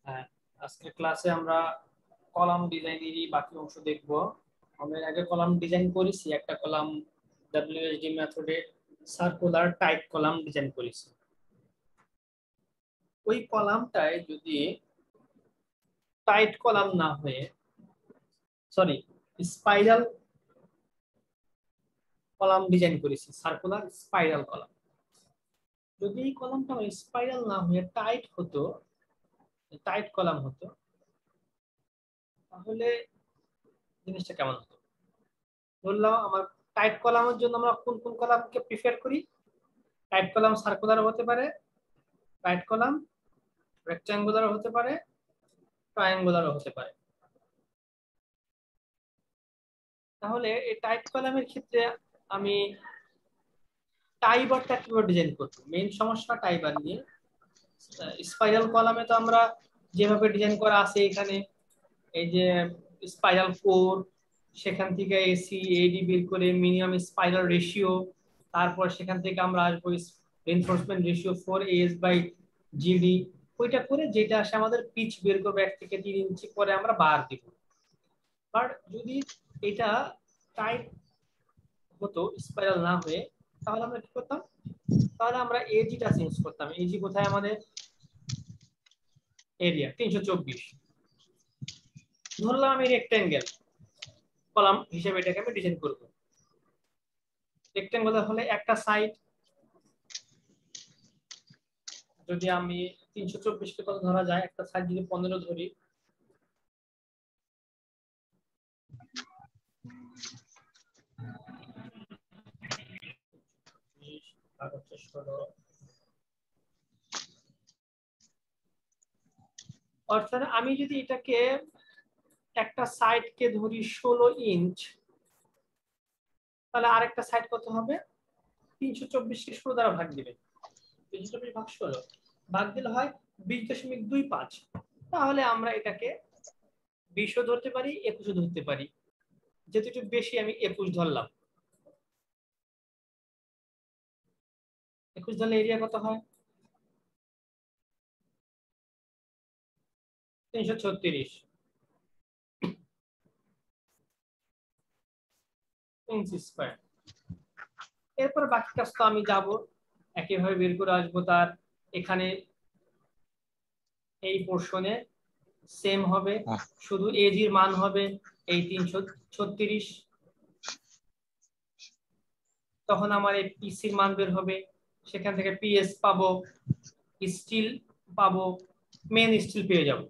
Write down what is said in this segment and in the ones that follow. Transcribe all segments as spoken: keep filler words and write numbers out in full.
হ্যাঁ, আজকের ক্লাসে আমরা কলাম ডিজাইনেরই বাকি অংশ দেখব। আমরা আগে কলাম ডিজাইন করেছি, একটা কলাম ডাব্লিউএসডি মেথডে সার্কুলার টাইট কলাম ডিজাইন করেছি। ওই কলামটায় যদি টাইট কলাম না হয়ে সরি স্পাইরাল কলাম ডিজাইন করেছি, সার্কুলার স্পাইরাল কলাম। যদি এই কলামটা স্পাইরাল না হয়ে টাইট হতো, টাইট কলাম হতো, তাহলে জিনিসটা কেমন হতো? বললাম আমার টাইট কলামের জন্য আমরা কোন কোন কলামকে প্রিফার করি? টাইট কলাম সার্কুলার হতে পারে, টাইট কলাম রেক্ট্যাঙ্গুলার হতে পারে, ট্রায়াঙ্গুলার হতে পারে। তাহলে এই টাইট কলামের ক্ষেত্রে আমি টাই বারটা কিভাবে ডিজাইন করবো? মেইন সমস্যা টাই বার নিয়ে। স্পাইরাল কলামে তো আমরা যেভাবে ডিজাইন করা আছে এখানে, এই যে স্পাইরাল কোর, সেখান থেকে এসি এডি বের করে মিনিমাম স্পাইরাল রেশিও, তারপর সেখান থেকে আমরা আসবো reinforcement ratio four S by GD, ওইটা করে যেটা আসে আমাদের পিচ বের করবো এক থেকে তিন ইঞ্চি, পরে আমরা বার দিব। বাট যদি এটা টাইট হতো স্পাইরাল না হয়ে, তাহলে আমরা কি করতাম? তাহলে আমরা এজিটা চেঞ্জ করতাম। এজি কোথায়? আমাদের এরিয়া তিনশো চব্বিশ। ধরলাম আমি রেক্ট্যাঙ্গেল কলাম হিসেবে এটাকে আমি ডিজাইন করব। রেক্ট্যাঙ্গুলার হলে একটা সাইড, যদি আমি তিনশো চব্বিশ কে কত ধরা যায়, একটা সাইড যদি পনেরো ধরি, অর্থাৎ আমি যদি এটাকে একটা সাইডকে ধরি ষোলো ইঞ্চ, তাহলে আরেকটা সাইড কত হবে? তিনশো চব্বিশ কে ষোলো দ্বারা ভাগ দিবে, তিনশো চব্বিশ ভাগ ষোলো, ভাগ দিলে হয় বিশ দশমিক দুই পাঁচ। তাহলে আমরা এটাকে বিশও ধরতে পারি, একুশও ধরতে পারি। যেহেতু একটু বেশি, আমি একুশ ধরলাম। একুশ ধরলে এরিয়া কত হয়? তিনশো ছত্রিশ ইঞ্চি স্কয়ার। এরপর বাকি কাজ তো আমি যাব একইভাবে বের করে আসবো। তার এখানে এই পোর্শনে সেম হবে, শুধু এজির মান হবে এই তিনশো ছত্রিশ। তখন আমার এই পিসির মান বের হবে, সেখান থেকে পিএস পাবো, স্টিল পাবো, মেন স্টিল পেয়ে যাব।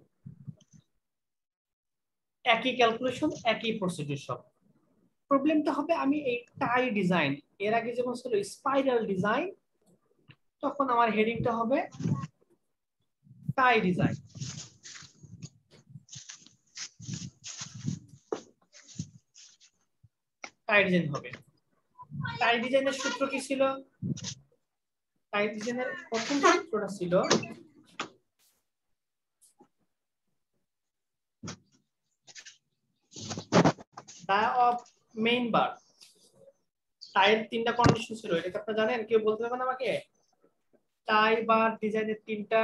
একই ক্যালকুলেশন, একই প্রসিডিউর সব। প্রবলেমটা হবে আমি এই টাই ডিজাইন, এর আগে যেমন ছিল স্পাইরাল ডিজাইন, তখন আমার হেডিংটা হবে টাই ডিজাইন। টাই ডিজাইন হবে। টাই ডিজাইনের সূত্র কি ছিল? টাই ডিজাইনের প্রথম সূত্রটা ছিল ডায়া অফ মেইন বার। টাইয়ের তিনটা কন্ডিশন ছিল, এটা কি আপনারা জানেন? কেউ বলতে পারবেন আমাকে? টাই বার ডিজাইনের তিনটা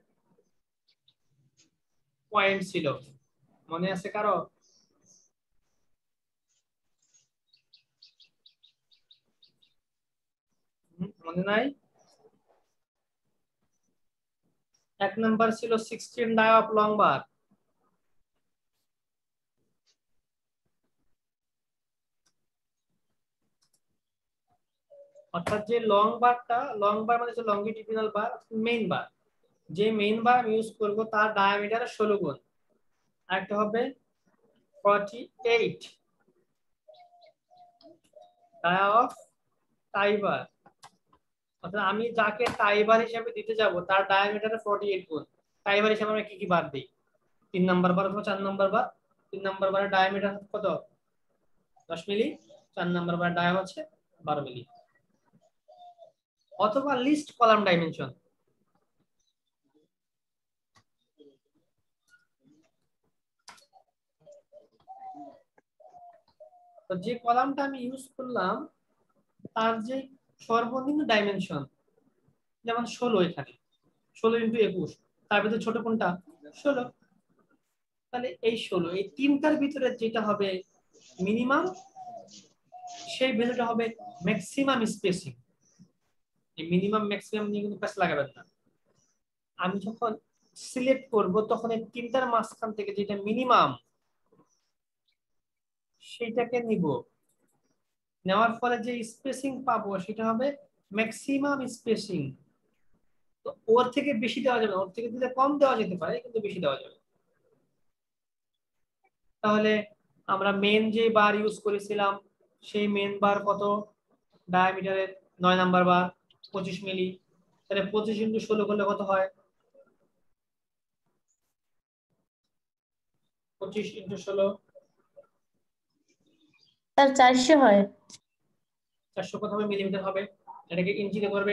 পয়েন্ট ছিল, মনে আছে কারো? মনে নাই? এক নাম্বার ছিল sixteen dia of long bar. অর্থাৎ যে লং বারটা, লং বার মানে হচ্ছে লঙ্গিটিউডিনাল বার, মেইন বার, যে মেইন বার আমি ইউজ করব তার ডায়ামিটার ষোলো গুণ। আরেকটা হবে আটচল্লিশ ডায়া অফ টাই বার, অর্থাৎ আমি যাকে টাই বার হিসেবে দিতে যাব তার ডায়ামিটার আটচল্লিশ গুণ। টাই বার হিসেবে আমরা কি কি বার দিই? তিন নাম্বার বার অথবা চার নাম্বার বার। তিন নাম্বার বারের ডায়ামিটার কত? দশ মিলি। চার নাম্বার বারের ডায়া হচ্ছে বারো মিলি। অথবা লিস্ট কলাম ডাইমেনশন। তো যে কলামটা আমি ইউজ করলাম তার যে সর্বনিম্ন ডাইমেনশন, যেমন ষোলো, এখানে ষোলো ইন্টু একুশ, তার ভিতরে ছোট কোনটা? ষোলো। তাহলে এই ষোলো, এই তিনটার ভিতরে যেটা হবে মিনিমাম, সেই ভ্যালুটা হবে ম্যাক্সিমাম স্পেসিং। এই মিনিমাম ম্যাক্সিমাম নিয়ে কিন্তু প্যাচ লাগাবেন না। আমি যখন সিলেক্ট করব তখন এই তিনটার মাঝখান থেকে যেটা মিনিমাম সেইটাকে নিব, নেওয়ার ফলে যে স্পেসিং পাবো সেটা হবে ম্যাক্সিমাম স্পেসিং। তো ওর থেকে বেশি দেওয়া যাবে না, ওর থেকে দিলে কম দেওয়া যেতে পারে কিন্তু বেশি দেওয়া যাবে। তাহলে আমরা মেন যে বার ইউজ করেছিলাম সেই মেন বার কত, ডায়ামিটারের নয় নাম্বার বার পঁচিশ মিলি। তাহলে পঁচিশ ইন্টু ষোলো করলে কত হয়, পঁচিশ ইন্টু ষোলো তার চারশো হয়। চারশো কত হবে, মিলিমিটার হবে। এটাকে ইঞ্চিতে করবেন,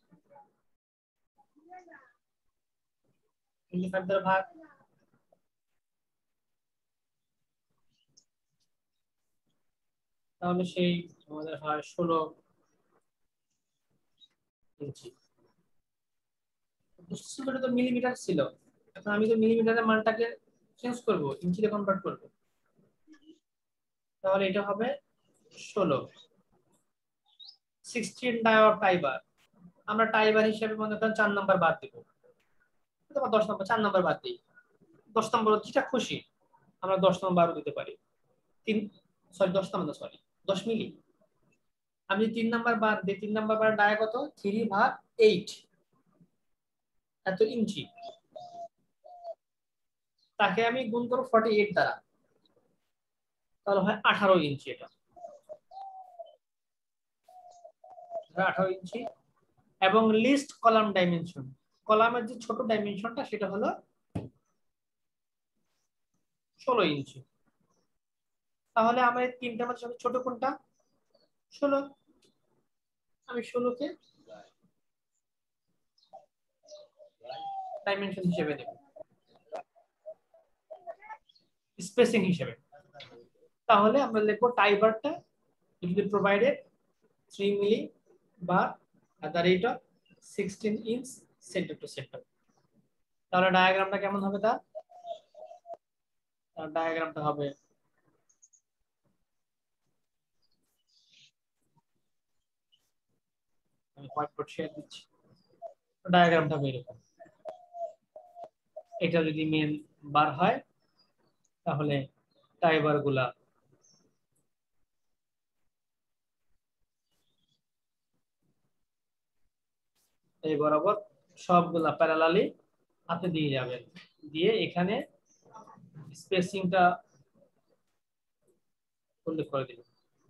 ফাইভ দ্বারা ভাগ। তাহলে সেই আমাদের হয় ষোলো ইঞ্চি। তো মিলিমিটার ছিল, এখন আমি তো মিলিমিটারের মানটাকে চেঞ্জ করব, ইঞ্চিতে কনভার্ট করব। তাহলে এটা হবে ষোলো। সিক্সটিন ডায়োড টাইবার, আমরা টাইবার হিসেবে মনে করেন চার নাম্বার বাদ দিব, অথবা দশ নম্বর, চার নাম্বার বাদ দিই, দশ নম্বর যেটা খুশি আমরা দশ নম্বরও দিতে পারি। তিন সরি দশ নম্বর সরি দশ মিলি। আমি তিন নাম্বার বার দিই, তিন নাম্বার বার ডায়া কত, থ্রি ভাগ এইট, এত ইঞ্চি। তাকে আমি গুণ করবো ফর্টি এইট দ্বারা, তাহলে হয় আঠারো ইঞ্চি। এটা আঠারো ইঞ্চি। এবং লিস্ট কলাম ডাইমেনশন, কলামের যে ছোট ডাইমেনশনটা সেটা হলো ষোলো ইঞ্চি। তাহলে আমার তিনটা মাত্র ছোট কোনটা, ষোলো। আমি ষোলোকে ডাইমেনশন হিসেবে দেব, স্পেসিং হিসেবে। তাহলে আমরা লিখবো টাইবারটা যদি provided three milli bar at the rate of sixteen inch centre to centre. তাহলে ডায়াগ্রামটা কেমন হবে, তা ডায়াগ্রামটা হবে আমি হোয়াইট বোর্ড শেয়ার দিচ্ছি। ডায়াগ্রামটা হবে এরকম। এটা যদি মেন বার হয় তাহলে টাইবার গুলা এই বরাবর সবগুলা প্যারালালি আপনি দিয়ে যাবেন, দিয়ে এখানে স্পেসিংটা উল্লেখ করে দিবেন।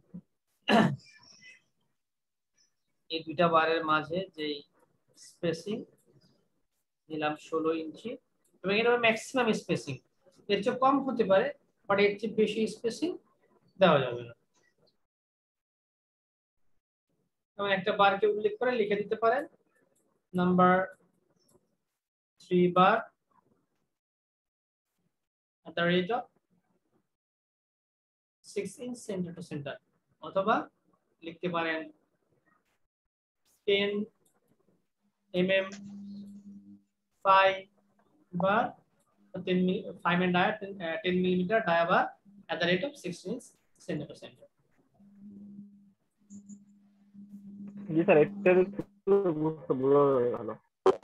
এই দুইটা বারের মাঝে যে স্পেসিং নিলাম ষোলো ইঞ্চি, এবং এটা ম্যাক্সিমাম স্পেসিং, এর চেয়ে কম হতে পারে বাট এর চেয়ে বেশি স্পেসিং দেওয়া যাবে না। এবং একটা বারকে উল্লেখ করে লিখে দিতে পারেন number three bar at the rate of six inch centre to centre, অথবা লিখতে পারেন ten MM five bar ten five and dia ten millimetre dia bar at the rate of six inch centre to centre. জি sir, এটা বুঝতে ভালো।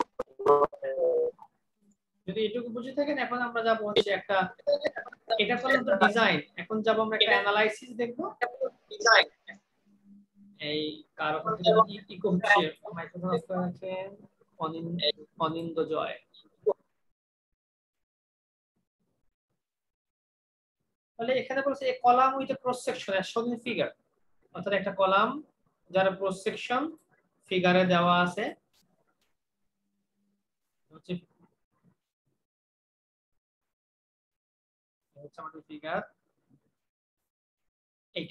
যদি এটুকু বুঝে থাকেন, এখন আমরা যাব হচ্ছে একটা, এটা করলাম তো ডিজাইন, এখন যাব আমরা একটা অ্যানালাইসিস দেখব। ডিজাইন এই কারো থেকে ইকো হচ্ছে, মাইক্রোফোন অফ করে রাখেন। অনিন্দ জয়। তাহলে এখানে বলছে a column with cross section এর শোন ফিগার, অর্থাৎ একটা কলাম যার ক্রস সেকশন ফিগারে দেওয়া আছে হচ্ছে হচ্ছে আমাদের ফিগার এইটা,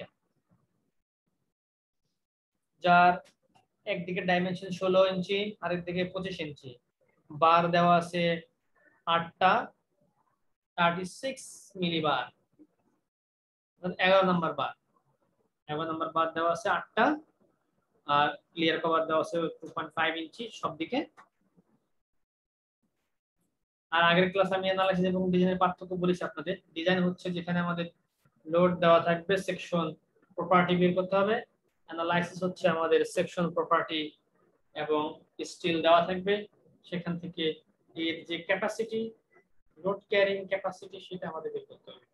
যার একদিকে ডাইমেনশন ষোলো ইঞ্চি আর একদিকে পঁচিশ ইঞ্চি, বার দেওয়া আছে আটটা থার্টি সিক্স মিলি বার, এগারো নম্বর বার, এগারো নম্বর বার দেওয়া আছে আটটা, আর ক্লিয়ার কভার দেওয়া আছে টু পয়েন্ট ফাইভ ইঞ্চি সব দিকে। আর আগের ক্লাস আমি অ্যানালাইসিস এবং ডিজাইনের পার্থক্য বলেছি আপনাদের। ডিজাইন হচ্ছে যেখানে আমাদের লোড দেওয়া থাকবে, সেকশন প্রপার্টি বের করতে হবে। অ্যানালাইসিস হচ্ছে আমাদের সেকশন প্রপার্টি এবং স্টিল দেওয়া থাকবে, সেখান থেকে এর যে ক্যাপাসিটি, লোড ক্যারিং ক্যাপাসিটি, সেটা আমাদের বের করতে হবে।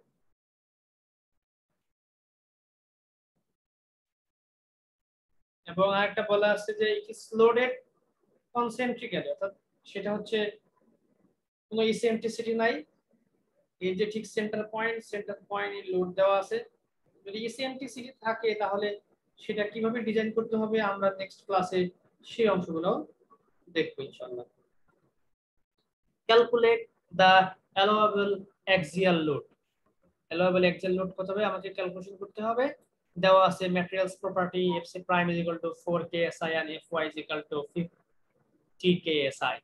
এবং আরেকটা বলা আছে যে ইট ইজ লোডেড কনসেন্ট্রিক্যালি, অর্থাৎ সেটা হচ্ছে কোনো ইসেন্ট্রিসিটি নাই, এই যে ঠিক সেন্টার পয়েন্ট, সেন্টার পয়েন্টে লোড দেওয়া আছে। যদি ইসেন্ট্রিসিটি থাকে তাহলে সেটা কিভাবে ডিজাইন করতে হবে আমরা নেক্সট ক্লাসে সেই অংশগুলো দেখবো ইনশাআল্লাহ। Calculate the allowable axial load. Allowable axial load কত হবে আমাদের ক্যালকুলেশন করতে হবে। দেওয়া আছে materials property FC prime is equal to four K S I and FY is equal to fifty K S I.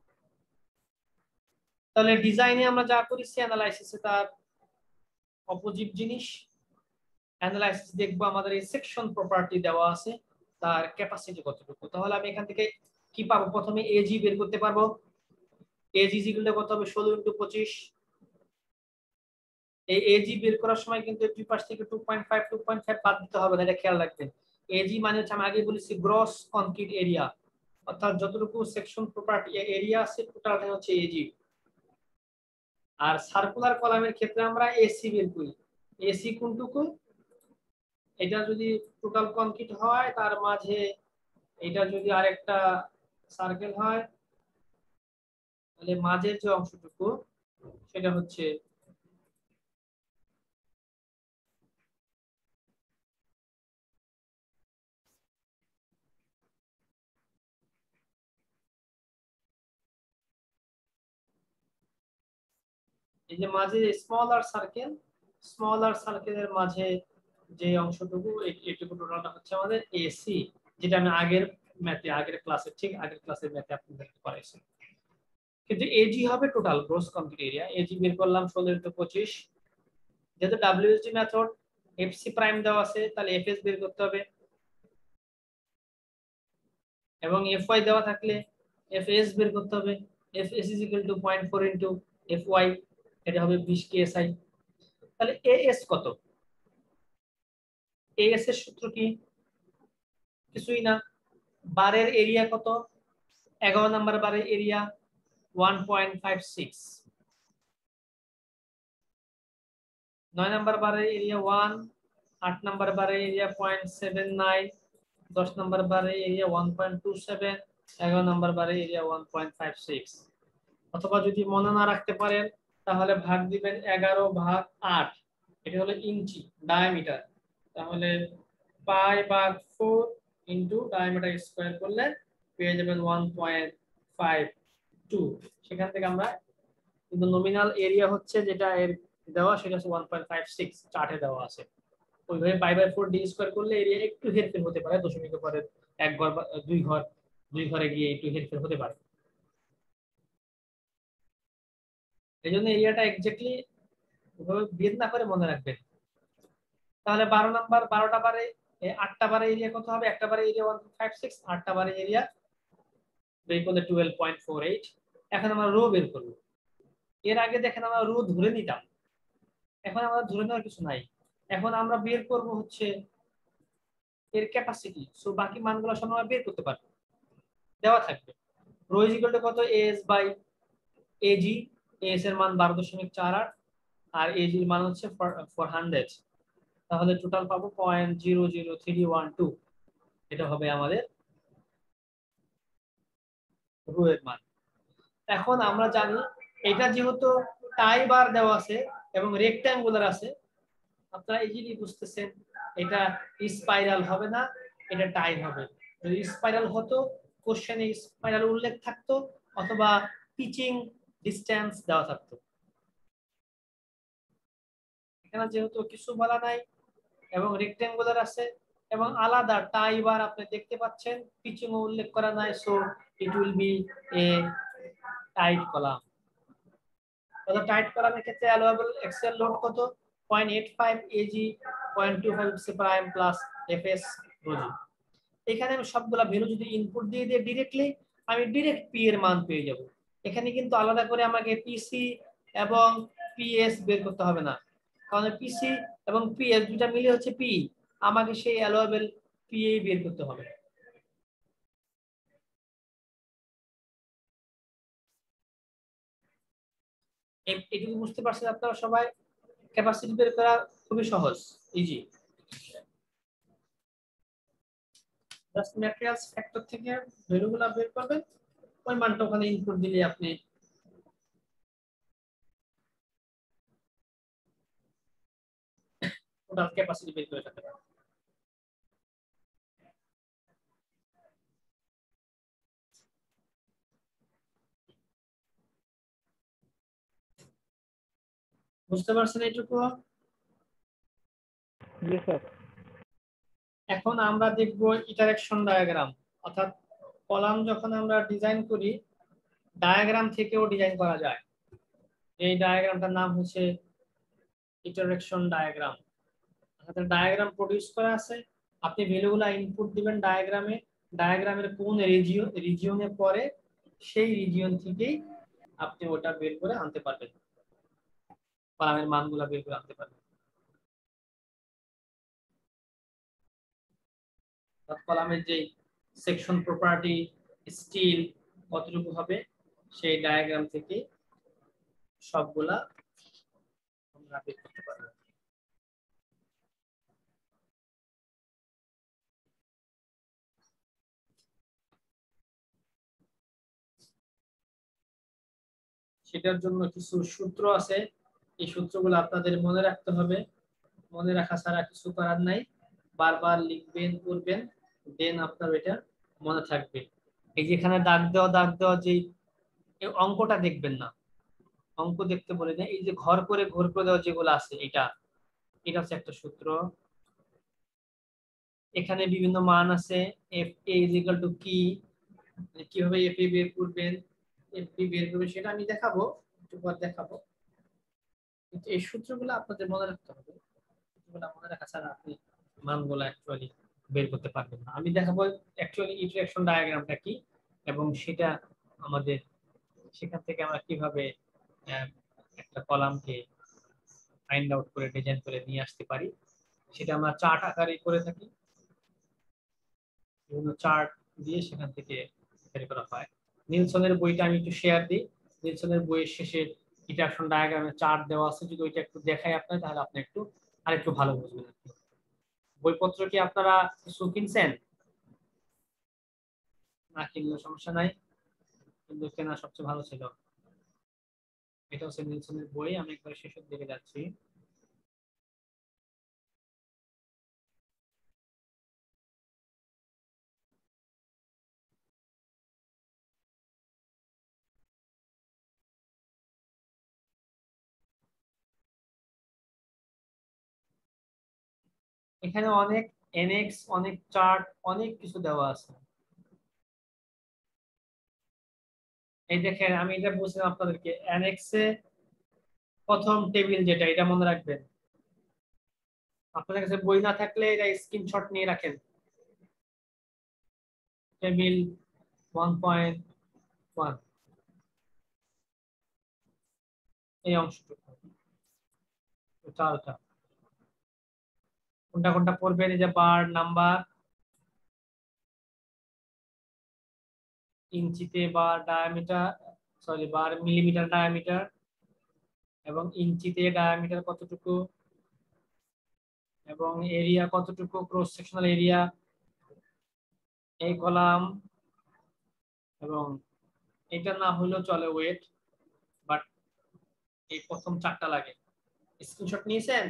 তাহলে ডিজাইনে আমরা যা করেছি অ্যানালাইসিসে তার অপোজিট জিনিস। অ্যানালাইসিস দেখবো আমাদের এই সেকশন প্রপার্টি দেওয়া আছে, তার ক্যাপাসিটি কতটুকু। তাহলে আমি এখান থেকে কি পাবো, প্রথমে এজি বের করতে পারবো। এজি ইকুয়াল কত হবে, ষোলো ইনটু পঁচিশ। এই এজি বের করার সময় কিন্তু দুই পাশ থেকে two point five two point five বাদ দিতে হবে না, এটা খেয়াল রাখবেন। এজি মানে হচ্ছে আমি আগে বলেছি গ্রস কনক্রিট এরিয়া, অর্থাৎ যতটুকু সেকশন প্রপার্টি এরিয়া আছে টোটালটা হচ্ছে এজি। আর সার্কুলার কলামের ক্ষেত্রে আমরা এসি বের করি। এসি কোনটুকু, এটা যদি টোটাল কনক্রিট হয় তার মাঝে এটা যদি আরেকটা সার্কেল হয় তাহলে মাঝের যে অংশটুকু সেটা হচ্ছে এই যে মাঝে স্মলার সার্কেল, স্মলার সার্কেলের মাঝে যে অংশটুকু এইটুকু টোটালটা হচ্ছে আমাদের এসি, যেটা আমি আগের ম্যাথে আগের ক্লাসে ঠিক আগের ক্লাসের ম্যাথে আপনাদেরকে করাইছি। কিন্তু এজি হবে total gross concrete area. AG বের করলাম ষোলো ইনটু পঁচিশ। যেহেতু ডাব্লিউএসডি মেথড এফসি প্রাইম দেওয়া আছে তাহলে এফএস বের করতে হবে, এবং এফওয়াই দেওয়া থাকলে এফএস বের করতে হবে। FS is equal to point four into FY, এটা হবে বিশ কেএসআই। তাহলে এএস কত, এএস এর সূত্র কি, কিছুই না, বারের এরিয়া কত, এগারো নাম্বার বারের area one point five six, নয় নাম্বার বারের এরিয়া ওয়ান, আট নাম্বার বারের এরিয়া পয়েন্ট সেভেন নাইন, দশ নাম্বার বারের area one point two seven, এগারো নাম্বার বারের area one point five six. অথবা যদি মনে না রাখতে পারেন তাহলে ভাগ দিবেন এগারো ভাগ আট, এটা হলো ইঞ্চি ডায়ামিটার, তাহলে পাই ভাগ ফোর ইন্টু ডায়ামিটার স্কোয়ার করলে পেয়ে যাবেন ওয়ান পয়েন্ট ফাইভ টু। সেখান থেকে আমরা কিন্তু নমিনাল এরিয়া হচ্ছে যেটা এর দেওয়া সেটা হচ্ছে ওয়ান পয়েন্ট ফাইভ সিক্স, চার্টে দেওয়া আছে। ওইভাবে pi by four D square করলে এরিয়া একটু হেরফের হতে পারে, দশমিকের পরে এক ঘর বা দুই ঘর, দুই ঘরে গিয়ে একটু হেরফের হতে পারে। এই জন্য এরিয়াটা এক্স্যাক্টলি বেদ না করে মনে রাখবেন। তাহলে বারো নাম্বার বারোটা বারে আটটা বারে এরিয়া কত হবে, একটা বারে এরিয়া ওয়ান ফাইভ সিক্স, আটটা বারে এরিয়া বের করলে টুয়েলভ পয়েন্ট ফোর এইট। এখন আমরা রো বের করবো। এর আগে দেখেন আমরা রো ধরে নিতাম, এখন আমরা ধরে নেওয়ার কিছু নাই। এখন আমরা বের করব হচ্ছে এর ক্যাপাসিটি, সো বাকি মানগুলো সব আমরা বের করতে পারবো, দেওয়া থাকবে। রো ইজ ইকুয়াল টু কত, এস বাই এজি, এস এর মান বারো দশমিক চার আট আর এজি এর মান হচ্ছে ফোর হান্ড্রেড, তাহলে টোটাল পাবো point zero zero three one two, এটা হবে আমাদের রো এর মান। এখন আমরা জানি এটা যেহেতু টাই বার দেওয়া আছে এবং রেক্ট্যাঙ্গুলার আছে, আপনারা ইজিলি বুঝতেছেন এটা স্পাইরাল হবে না, এটা টাই হবে। যদি স্পাইরাল হতো কোশ্চেনে স্পাইরাল উল্লেখ থাকতো অথবা পিচিং ডিসটেন্স দেওয়া থাকতো। এখানে যেহেতু কিছু বলা নাই এবং রেক্ট্যাঙ্গুলার আছে এবং আলাদা টাই বার আপনি দেখতে পাচ্ছেন, পিচিং উল্লেখ করা নাই, so it will be a tied column. তাহলে টাইট কলামের ক্ষেত্রে অ্যালাওয়েবল এক্সেল লোড কত, zero point eight five AG, zero point two five C prime plus FS rho g. এখানে আমি সবগুলা ভ্যালু যদি ইনপুট দিয়ে দিই ডাইরেক্টলি, আমি ডাইরেক্ট পি এর মান পেয়ে যাব। এখানে কিন্তু আলাদা করে আমাকে পিসি এবং পিএস বের করতে হবে না, কারণ পিসি এবং পিএস দুটা মিলে হচ্ছে পি, আমাকে সেই অ্যালোয়েবল পিএ বের করতে হবে। এটুকু বুঝতে পারছেন আপনারা সবাই? ক্যাপাসিটি বের করা খুবই সহজ, ইজি। জাস্ট ম্যাটেরিয়ালস ফ্যাক্টর থেকে ভ্যালুগুলো বের করবেন, ওই মানটা ওখানে ইনপুট দিলে আপনি টোটাল ক্যাপাসিটি বের করে ফেলতে পারবেন। বুঝতে পারছেন এইটুকু? জি স্যার। এখন আমরা দেখব ইটারেকশন ডায়াগ্রাম, অর্থাৎ কলাম যখন আমরা ডিজাইন করি ডায়াগ্রাম থেকেও ডিজাইন করা যায়। এই ডায়াগ্রামটার নাম হচ্ছে ইটারেকশন ডায়াগ্রাম। অর্থাৎ ডায়াগ্রাম প্রডিউস করা আছে, আপনি ভ্যালুগুলো ইনপুট দিবেন ডায়াগ্রামে, ডায়াগ্রামের কোন রিজিয়ন রিজিয়নে পড়ে সেই রিজিয়ন থেকেই আপনি ওটা বের করে আনতে পারবেন, কলামের মানগুলো বের করে আনতে পারবেন। কলামের যে সেকশন প্রপার্টি স্টিল কতটুকু হবে সেই ডায়াগ্রাম থেকে সবগুলা আমরা বের করতে পারবো। সেটার জন্য কিছু সূত্র আছে, এই সূত্রগুলো আপনাদের মনে রাখতে হবে, মনে রাখা ছাড়া কিছু করার নাই, বারবার লিখবেন করবেন, দেন আপনার এটা মনে থাকবে। এই যে এখানে দাগ দেওয়া দাগ দেওয়া যে অঙ্কটা দেখবেন না, অঙ্ক দেখতে বলে না, এই যে ঘর করে ঘর করে দেওয়া যেগুলো আছে এটা এটা হচ্ছে একটা সূত্র। এখানে বিভিন্ন মান আছে, F A is equal to কি, কিভাবে এফ এ বের করবেন, এফ বি বের করবেন সেটা আমি দেখাবো, একটু পর দেখাবো। কিন্তু এই সূত্রগুলো আপনাদের মনে রাখতে হবে, সূত্রগুলো মনে রাখা ছাড়া আপনি মানগুলো অ্যাকচুয়ালি বের করতে পারবেন না। আমি দেখাবো অ্যাকচুয়ালি ইটারেকশন ডায়াগ্রামটা কি এবং সেটা আমাদের সেখান থেকে আমরা কিভাবে একটা কলামকে ফাইন্ড আউট করে ডিজাইন করে নিয়ে আসতে পারি। সেটা আমরা চার্ট আকারে করে থাকি, বিভিন্ন চার্ট দিয়ে সেখান থেকে বের করা হয়। নিলসনের বইটা আমি একটু শেয়ার দিই, নিলসনের বইয়ের শেষে ইটারেকশন ডায়াগ্রামের চার্ট দেওয়া আছে, যদি ওইটা একটু দেখাই আপনার তাহলে আপনি একটু আরেকটু ভালো বুঝবেন। বইপত্র কি আপনারা কিছু কিনছেন? না কিনলে সমস্যা নাই, কিন্তু কেনা সবচেয়ে ভালো ছিল। এটা হচ্ছে নিলসনের বই, আমি একবার শেষের দিকে যাচ্ছি। এখানে অনেক এনএক্স, অনেক চার্ট, অনেক কিছু দেওয়া আছে। এই দেখেন আমি এটা বলছিলাম আপনাদেরকে, এনএক্সে প্রথম টেবিল যেটা, এটা মনে রাখবেন। আপনাদের কাছে বই না থাকলে এটা স্ক্রিনশট নিয়ে রাখেন। টেবিল ওয়ান পয়েন্ট ওয়ান, এই অংশটুকু চালটা কোনটা কোনটা পড়বেন, এই যে বার নাম্বার, ইঞ্চিতে bar diameter, sorry bar millimetre diameter, এবং ইঞ্চিতে ডায়ামিটার কতটুকু, এবং এরিয়া কতটুকু, ক্রস সেকশনাল এরিয়া, এই কলাম, এবং এটা না হলেও চলে ওয়েট, বাট এই প্রথম চারটা লাগে। স্ক্রিনশট নিয়েছেন?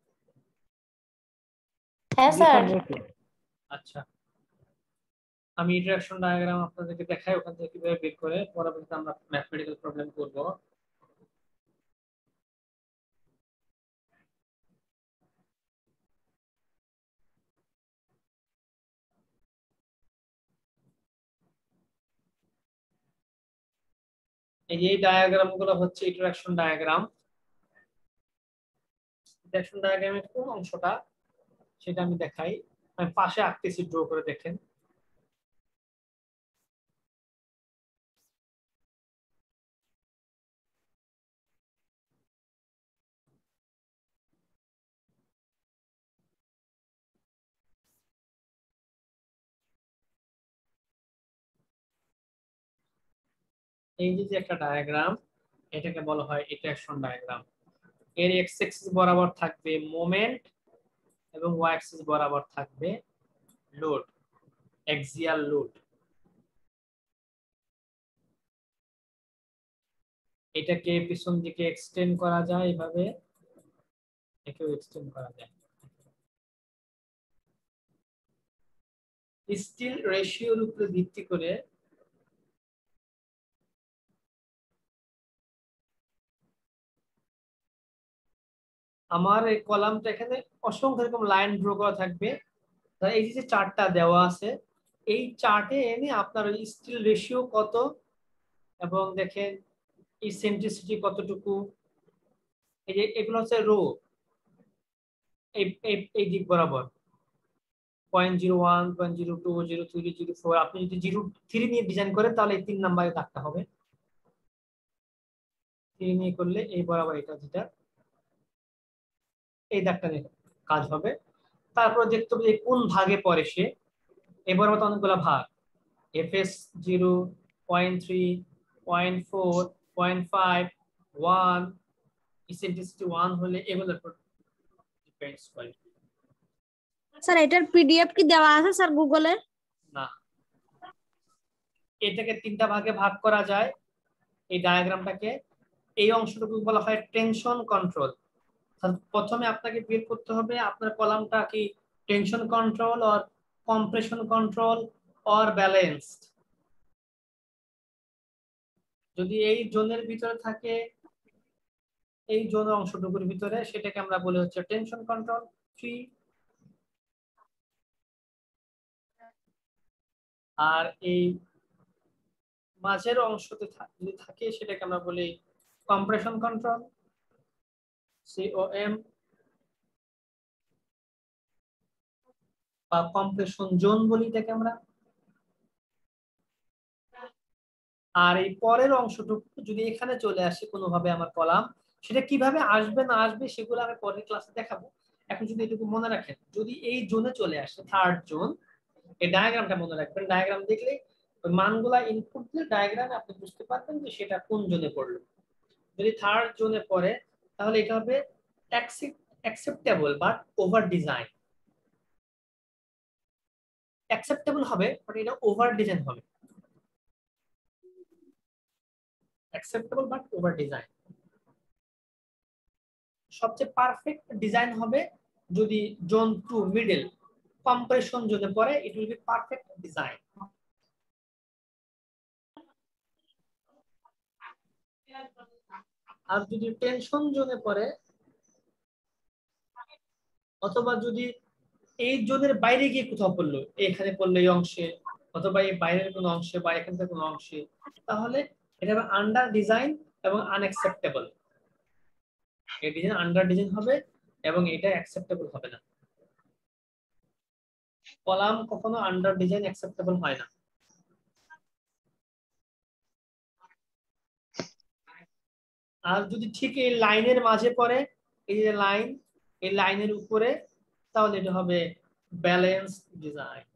হ্যাঁ জি স্যার। স্যার নিয়েছি। আচ্ছা, আমি ইটারেকশন ডায়াগ্রাম আপনাদেরকে দেখাই, ওখান থেকে কিভাবে বের করে পরবর্তীতে আমরা ম্যাথমেটিক্যাল প্রবলেম করব। এই যে ডায়াগ্রাম গুলো হচ্ছে ইটারেকশন ডায়াগ্রাম। ইটারেকশন ডায়াগ্রামের কোন অংশটা সেটা আমি দেখাই, আমি পাশে আঁকতেছি, ড্র করে দেখেন। এই যে যে একটা ডায়াগ্রাম, এটাকে বলা হয় ইটারেশন ডায়াগ্রাম। এর এক্স অ্যাক্সিস বরাবর থাকবে মোমেন্ট এবং ওয়াই অ্যাক্সিস বরাবর থাকবে লোড, অ্যাক্সিয়াল লোড। এটাকে পিছন দিকে এক্সটেন্ড করা যায় এভাবে, এটাকেও এক্সটেন্ড করা যায়। স্টিল রেশিওর উপরে ভিত্তি করে আমার এই কলামটা এখানে অসংখ্য এরকম লাইন ড্র করা থাকবে। এই যে চার্টটা দেওয়া আছে, এই চার্টে এনে আপনার ওই স্টিল রেশিও কত এবং দেখেন ইসেন্ট্রিসিটি কতটুকু, এই যে এগুলো হচ্ছে রো, এই এই দিক বরাবর point zero one, point zero two, zero three, zero four. আপনি যদি জিরো থ্রি নিয়ে ডিজাইন করেন তাহলে এই তিন নাম্বারে দাগটা হবে, থ্রি নিয়ে করলে এই বরাবর এটা যেটা এই দাগটা নিয়ে কাজ হবে। তারপর দেখতে হবে কোন ভাগে পড়ে সে, এবার মতো অনেকগুলো ভাগ, F S zero, point three, point four, point five, one, eccentricity one হলে এগুলোর উপর ডিপেন্ডস করে। স্যার এটার পিডিএফ কি দেওয়া আছে স্যার গুগলে? না, এটাকে তিনটা ভাগে ভাগ করা যায় এই ডায়াগ্রামটাকে। এই অংশটুকু বলা হয় টেনশন কন্ট্রোল। প্রথমে আপনাকে বের করতে হবে আপনার কলামটা কি tension control or compression control or balanced. যদি এই জোনের ভিতরে থাকে, এই জোন অংশটুকুর ভিতরে, সেটাকে আমরা বলি হচ্ছে টেনশন কন্ট্রোল থ্রি। আর এই মাঝের অংশতে যদি থাকে সেটাকে আমরা বলি কম্প্রেশন কন্ট্রোল সিওএম বা কম্প্রেশন জোন বলি এটাকে আমরা। আর এই পরের অংশটুকু যদি এখানে চলে আসে কোনোভাবে আমার কলাম, সেটা কিভাবে আসবে না আসবে সেগুলো আমি পরের ক্লাসে দেখাবো। এখন যদি এটুকু মনে রাখেন, যদি এই জোনে চলে আসে থার্ড জোন, এই ডায়াগ্রামটা মনে রাখবেন, ডায়াগ্রাম দেখলে ওই মানগুলা ইনপুট দিলে ডায়াগ্রামে আপনি বুঝতে পারবেন যে সেটা কোন জোনে পড়লো। যদি থার্ড জোনে পড়ে তাহলে এটা হবে acceptable but over design. Acceptable হবে বাট এটা ওভার ডিজাইন হবে, অ্যাকসেপ্টেবল বাট ওভার ডিজাইন। সবচেয়ে পারফেক্ট ডিজাইন হবে যদি জোন টু মিডল কম্প্রেশন জোনে পড়ে, it will be perfect design. আর যদি টেনশন জোনে পড়ে অথবা যদি এই জোনের বাইরে গিয়ে কোথাও পড়লো, এখানে পড়লো এই অংশে অথবা এই বাইরের কোনো অংশে বা এখান থেকে কোনো অংশে, তাহলে এটা হবে আন্ডার ডিজাইন এবং আনএক্সেপ্টেবল। এই ডিজাইন আন্ডার ডিজাইন হবে এবং এটা অ্যাকসেপ্টেবল হবে না। কলাম কখনো আন্ডার ডিজাইন অ্যাকসেপ্টেবল হয় না। আর যদি ঠিক এই লাইনের মাঝে পড়ে, এই যে লাইন, এই লাইনের উপরে, তাহলে এটা হবে ব্যালেন্স ডিজাইন।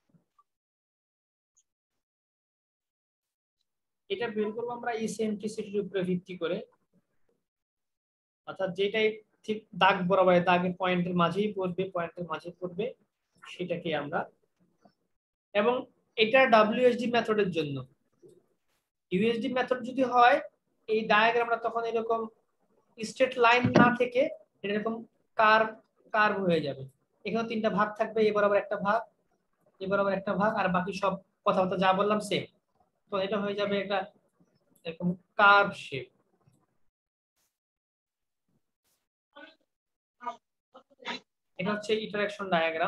এটা বের করবো আমরা ইসেন্ট্রিসিটির উপরে ভিত্তি করে, অর্থাৎ যেটাই ঠিক দাগ বরাবর দাগের পয়েন্টের মাঝেই পড়বে, পয়েন্টের মাঝে পড়বে সেটাকে আমরা। এবং এটা ডাব্লিউএসডি মেথডের জন্য। ইউএসডি মেথড যদি হয় এই ডায়াগ্রামটা তখন এরকম স্ট্রেট লাইন না থেকে এরকম কার্ভ কার্ভ হয়ে যাবে। এখানে তিনটা ভাগ থাকবে, এ বরাবর একটা ভাগ, এ বরাবর একটা ভাগ, আর বাকি সব কথাবার্তা যা বললাম সেম। তো এটা হয়ে যাবে একটা এরকম কার্ভ শেপ। এটা হচ্ছে ইটারেকশন ডায়াগ্রাম।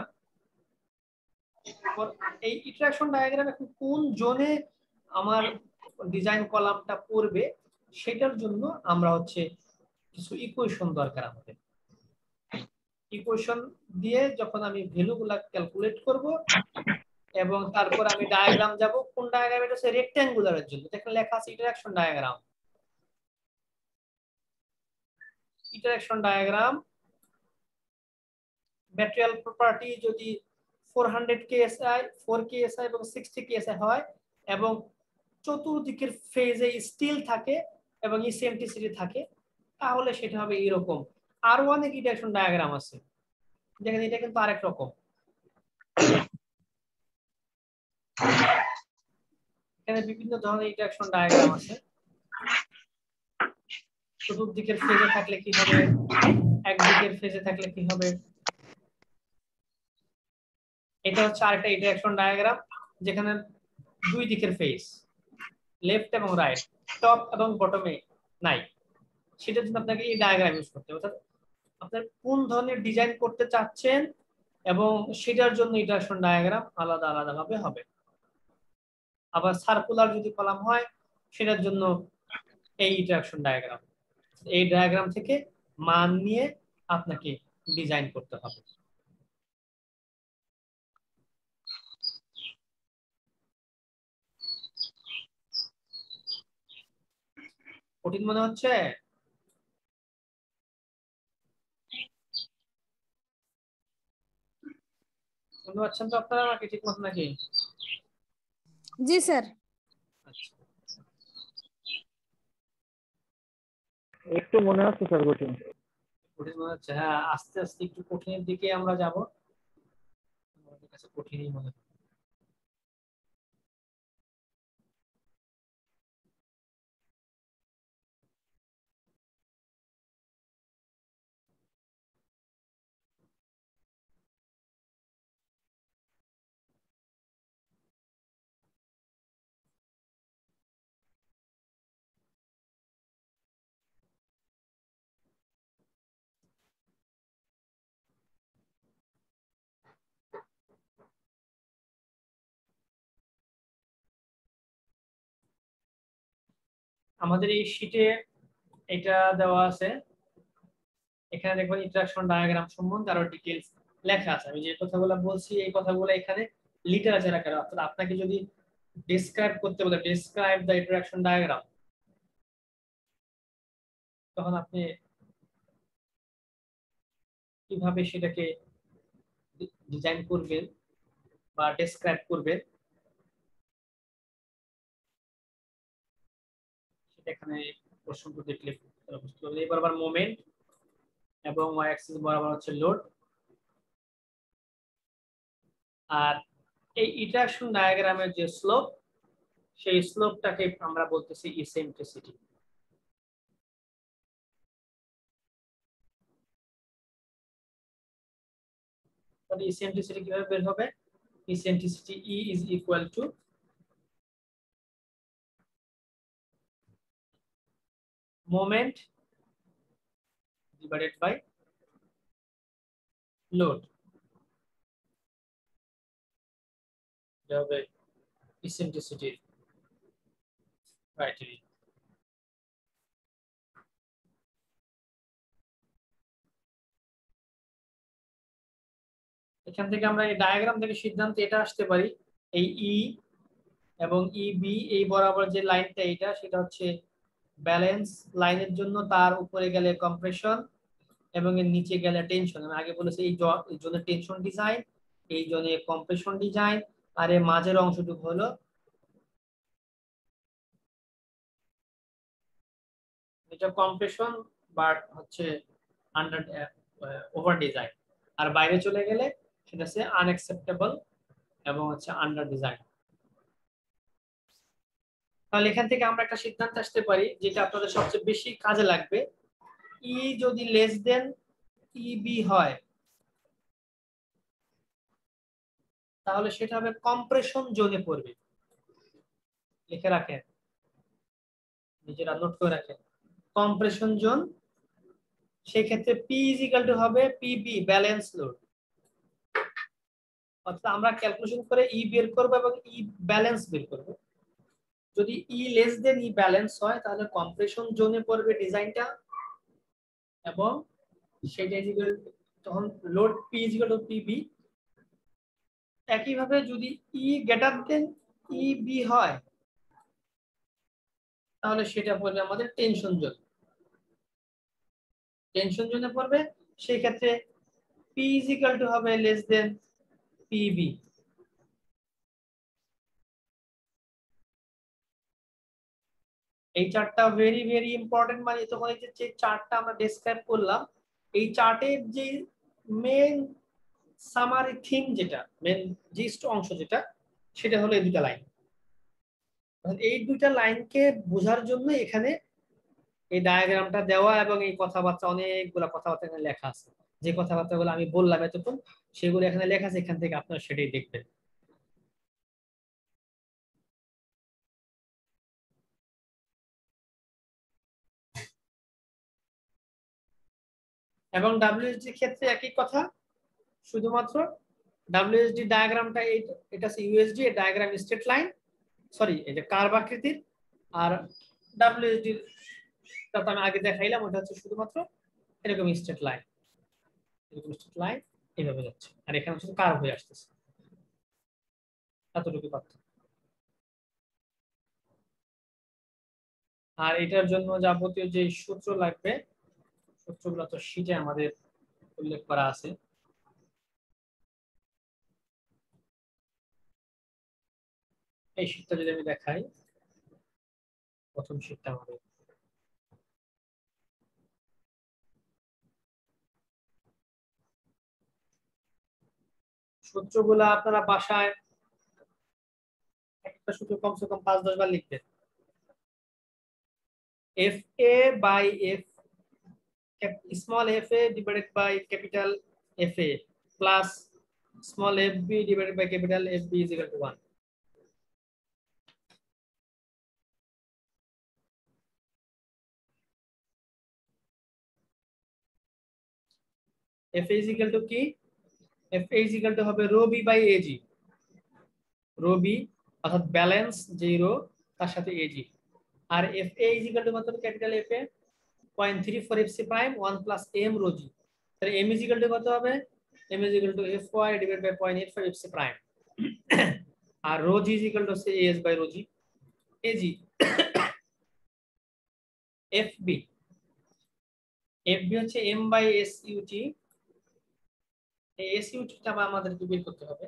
এই ইটারেকশন ডায়াগ্রামে কোন জোনে আমার ডিজাইন কলামটা পড়বে সেটার জন্য আমরা হচ্ছে কিছু ইকুয়েশন দরকার আমাদের। ইকুয়েশন দিয়ে যখন আমি ভ্যালুগুলা ক্যালকুলেট করব এবং তারপর আমি ডায়াগ্রাম যাব, কোন ডায়াগ্রাম, এটা হচ্ছে রেক্ট্যাঙ্গুলারের জন্য। দেখেন লেখা আছে interaction diagram. Interaction diagram material property যদি four hundred KSI, four KSI এবং sixty কেএসআই হয় এবং চতুর্দিকের ফেজে স্টিল থাকে এবং ইসেন্ট্রিসিটি থাকে, তাহলে সেটা হবে এরকম। আর অনেক ইন্টারঅ্যাকশন ডায়াগ্রাম আছে, দেখেন এটা কিন্তু আরেক রকম। এখানে বিভিন্ন ধরনের ইন্টারঅ্যাকশন ডায়াগ্রাম আছে। চতুর্দিকের ফেজে থাকলে কি হবে, একদিকের ফেজে থাকলে কি হবে। এটা হচ্ছে আরেকটা ইন্টারঅ্যাকশন ডায়াগ্রাম যেখানে দুই দিকের ফেজ, লেফট এবং রাইট, টপ এবং বটমে নাই। সেটার জন্য আপনাকে এই ডায়াগ্রাম ইউজ করতে হবে। অর্থাৎ আপনার কোন ধরনের ডিজাইন করতে চাচ্ছেন এবং সেটার জন্য ইন্টারঅ্যাকশন ডায়াগ্রাম আলাদা আলাদা ভাবে হবে। আবার সার্কুলার যদি কলাম হয় সেটার জন্য এই ইন্টারঅ্যাকশন ডায়াগ্রাম, এই ডায়াগ্রাম থেকে মান নিয়ে আপনাকে ডিজাইন করতে হবে। কঠিন মনে হচ্ছে? শুনতে পাচ্ছেন তো আপনারা আমাকে ঠিক মতো নাকি? জি স্যার। আচ্ছা, একটু মনে হচ্ছে স্যার কঠিন। কঠিন মনে হচ্ছে? হ্যাঁ, আস্তে আস্তে একটু কঠিনের দিকে আমরা যাব। আমাদের কাছে কঠিনই মনে হয়। আমাদের এই শীটে এটা দেওয়া আছে, এখানে দেখবেন ইন্টারঅ্যাকশন ডায়াগ্রাম সম্বন্ধে আরো ডিটেইলস লেখা আছে। আমি যে কথাগুলো বলছি এই কথাগুলো এখানে লিটারেচার আকারে, অর্থাৎ আপনাকে যদি ডেসক্রাইব করতে বলে ডেসক্রাইব দ্য ইন্টারঅ্যাকশন ডায়াগ্রাম, তখন আপনি কিভাবে সেটাকে ডিজাইন করবেন বা ডেসক্রাইব করবেন সেটা এখানে প্রশ্নটা দেখলে বুঝতে পারবেন। এই বরাবর মোমেন্ট এবং ওয়াই অ্যাক্সিস বরাবর হচ্ছে লোড। আর এই ইটারেশন ডায়াগ্রামের যে স্লোপ, সেই স্লোপটাকে আমরা বলতেছি ইসেন্ট্রিসিটি। তাহলে ইসেন্ট্রিসিটি কিভাবে বের হবে? Eccentricity E is equal to moment divided by load, এটা হবে ইসেন্ট্রিসিটির ক্রাইটেরিয়া। এখান থেকে আমরা এই ডায়াগ্রাম থেকে সিদ্ধান্ত এটা আসতে পারি, এই ই এবং ই বি এই বরাবর যে লাইনটা এটা সেটা হচ্ছে ব্যালেন্স লাইনের জন্য, তার উপরে গেলে কম্প্রেশন এবং এর নিচে গেলে টেনশন। আমি আগে বলেছি এই জোনে টেনশন ডিজাইন, এই জোনে কম্প্রেশন ডিজাইন, আর এর মাঝের অংশটুকু হলো এটা কম্প্রেশন বাট হচ্ছে আন্ডার ওভার ডিজাইন, আর বাইরে চলে গেলে সেটা হচ্ছে আনএক্সেপ্টেবল এবং হচ্ছে আন্ডার ডিজাইন। তাহলে এখান থেকে আমরা একটা সিদ্ধান্ত আসতে পারি যেটা আপনাদের সবচেয়ে বেশি কাজে লাগবে। ই যদি লেস দেন ই বি হয় তাহলে সেটা হবে কম্প্রেশন জোনে পড়বে। লিখে রাখেন, নিজেরা নোট করে রাখেন, কম্প্রেশন জোন। সেই ক্ষেত্রে পি ইজ ইকুয়াল টু হবে পিবি, ব্যালেন্স লোড। অর্থাৎ আমরা ক্যালকুলেশন করে ই বের করব এবং ই ব্যালেন্স বের করব। যদি ই লেস দেন ই ব্যালেন্স হয় তাহলে কম্প্রেশন জোনে পড়বে ডিজাইনটা, এবং সেটা ইজ ইকুয়াল তখন load P is equal to PB. একইভাবে যদি ই গ্রেটার দেন ই বি হয় তাহলে সেটা পড়বে আমাদের টেনশন জোন, টেনশন জোনে পড়বে। সেই ক্ষেত্রে পি ইজ ইকুয়াল টু হবে লেস দেন পিবি। এই চার্টটা ভেরি ভেরি ইম্পর্টেন্ট। মানে তখন এই যে চার্টটা আমরা ডেসক্রাইব করলাম, এই চার্টের যে মেন সামারি থিম, যেটা মেন জিস্ট অংশ যেটা, সেটা হলো এই দুটা লাইন। এই দুইটা লাইনকে বোঝার জন্য এখানে এই ডায়াগ্রামটা দেওয়া এবং এই কথাবার্তা, অনেকগুলা কথাবার্তা এখানে লেখা আছে। যে কথাবার্তাগুলো আমি বললাম এতক্ষণ, সেগুলো এখানে লেখা আছে, এখান থেকে আপনারা সেটাই দেখবেন। এবং ডাব্লিউএসডি ক্ষেত্রে একই কথা, শুধুমাত্র ডাব্লিউএসডি ডায়াগ্রামটা এটা হচ্ছে ইউএসডি, এর ডায়াগ্রাম স্ট্রেট লাইন, সরি এটা কার্ভ আকৃতির। আর ডাব্লিউএসডি টা আমি আগে দেখাইলাম, ওটা হচ্ছে শুধুমাত্র এরকম স্ট্রেট লাইন, এরকম স্ট্রেট লাইন এইভাবে যাচ্ছে, আর এখানে হচ্ছে কার্ভ হয়ে আসতেছে। এতটুকু পার্থক্য। আর এটার জন্য যাবতীয় যে সূত্র লাগবে, সূত্রগুলো তো শীটে আমাদের উল্লেখ করা আছে। এই শীটটা যদি আমি দেখাই, প্রথম শীটটা আমাদের সূত্রগুলো আপনারা বাসায় একটা সূত্র কমসে কম পাঁচ দশ বার লিখবেন। F A by F small F A divided by capital F A plus small F B divided by capital F B is equal to one. F A is equal to কি? F A is equal to হবে rho B by AG. Rho B অর্থাৎ balance যে rho তার সাথে AG. আর F A is equal to কত? Capital F A zero point three four F C prime one plus M rho G. তাহলে M is equal to কত হবে? M is equal to F Y divided by zero point eight five F C prime. আর rho G is equal to হচ্ছে AS by rho G. AG F B, F B হচ্ছে M by S UT. এই S ইউটিটা আমাদেরকে বের করতে হবে।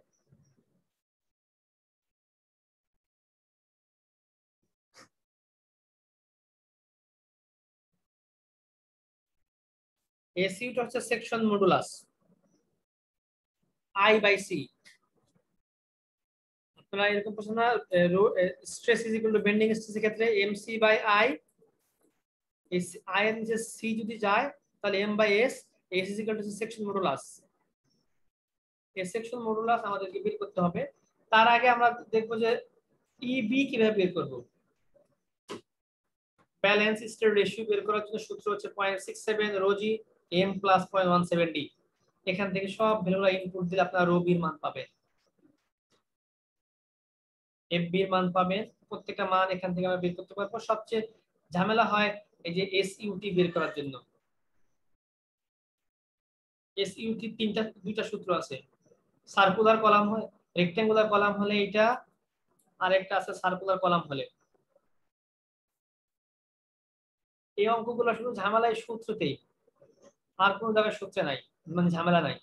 S UT হচ্ছে section modulus I by C. আপনারা এরকম প্রশ্ন না, stress is equal to bending স্ট্রেসের ক্ষেত্রে এমসি বাই আই, এই আই এর নিচে সি যদি যায় তাহলে M by S, S is equal to section modulus. এই সেকশন মডুলাস আমাদেরকে বের করতে হবে। তার আগে আমরা দেখব যে ইবি কিভাবে বের করব। ব্যালেন্স স্ট্রেস রেশিও বের করার জন্য সূত্র হচ্ছে zero point six seven rho G M plus zero point one seven D. এখান থেকে সব ভ্যালুগুলো ইনপুট দিলে আপনারা রো বির মান পাবেন, এফ বি এর মান পাবেন। প্রত্যেকটা মান এখান থেকে আমরা বের করতে পারবো। সবচেয়ে ঝামেলা হয় এই যে এস ইউটি বের করার জন্য। এস ইউটি তিনটা দুইটা সূত্র আছে, সার্কুলার কলাম হয়, রেক্টেঙ্গুলার কলাম হলে এটা, আর একটা আছে সার্কুলার কলাম হলে। এই অঙ্কগুলো শুধু ঝামেলায় সূত্রতেই, আর কোনো জায়গায় সূত্রে নাই, মানে ঝামেলা নাই।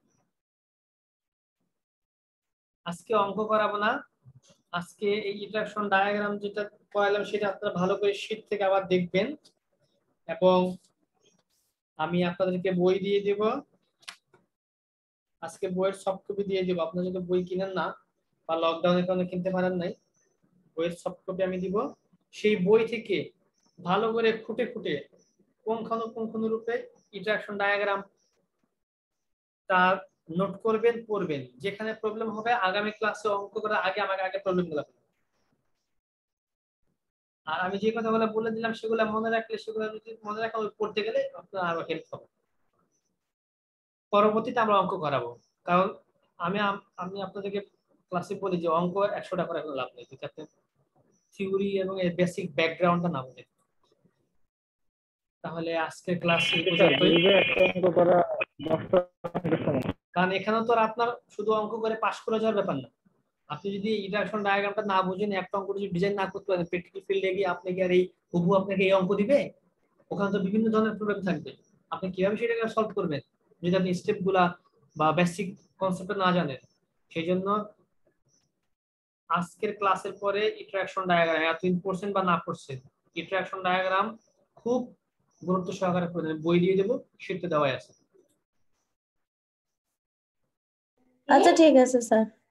আজকে অঙ্ক করাবো না, আজকে এই ইন্টারঅ্যাকশন ডায়াগ্রাম যেটা করালাম সেটা আপনারা ভালো করে শীট থেকে আবার দেখবেন। এবং আমি আপনাদেরকে বই দিয়ে দেব, আজকে বইয়ের সফট কপি দিয়ে দেব। আপনারা যদি বই কিনেন না বা লকডাউনের কারণে কিনতে পারেন নাই, বইয়ের সফট কপি আমি দিব। সেই বই থেকে ভালো করে খুঁটে খুঁটে পুঙ্খানুপুঙ্খ রূপে ইন্টারঅ্যাকশন ডায়াগ্রাম তার নোট করবেন, পড়বেন। যেখানে প্রবলেম হবে আগামী ক্লাসে অঙ্ক করার আগে আমাকে আগে প্রবলেমগুলো। আর আমি যে কথাগুলো বলে দিলাম সেগুলো মনে রাখলে, সেগুলো যদি মনে রাখা পড়তে গেলে আপনার আরো হেল্প হবে। পরবর্তীতে আমরা অঙ্ক করাবো, কারণ আমি আমি আপনাদেরকে ক্লাসে বলি যে অঙ্ক একশো টাকা করে কোনো লাভ নেই যদি আপনি থিওরি এবং এর বেসিক ব্যাকগ্রাউন্ডটা না বুঝেন। তাহলে আজকের ক্লাস এই পর্যন্তই। কারণ এখানে তো আপনার শুধু অঙ্ক করে পাস করে যাওয়ার ব্যাপার না। আপনি যদি ইন্টারঅ্যাকশন ডায়াগ্রামটা না বুঝেন, একটা অঙ্ক যদি ডিজাইন না করতে পারেন, প্র্যাকটিক্যাল ফিল্ডে গিয়ে আপনি কি আর এই হুবহু আপনাকে এই অঙ্ক দিবে? ওখানে তো বিভিন্ন ধরনের প্রবলেম থাকবে। আপনি কিভাবে সেটাকে সলভ করবেন যদি আপনি স্টেপগুলা বা বেসিক কনসেপ্ট না জানেন? সেই জন্য আজকের ক্লাসের পরে ইন্টারঅ্যাকশন ডায়াগ্রাম এতদিন পড়ছেন বা না পড়ছেন, ইন্টারাকশন ডায়াগ্রাম খুব গুরুত্ব সহকারে পড়ে নেবেন। বই দিয়ে দেবো, শীটে দেওয়াই আছে। আচ্ছা ঠিক আছে স্যার।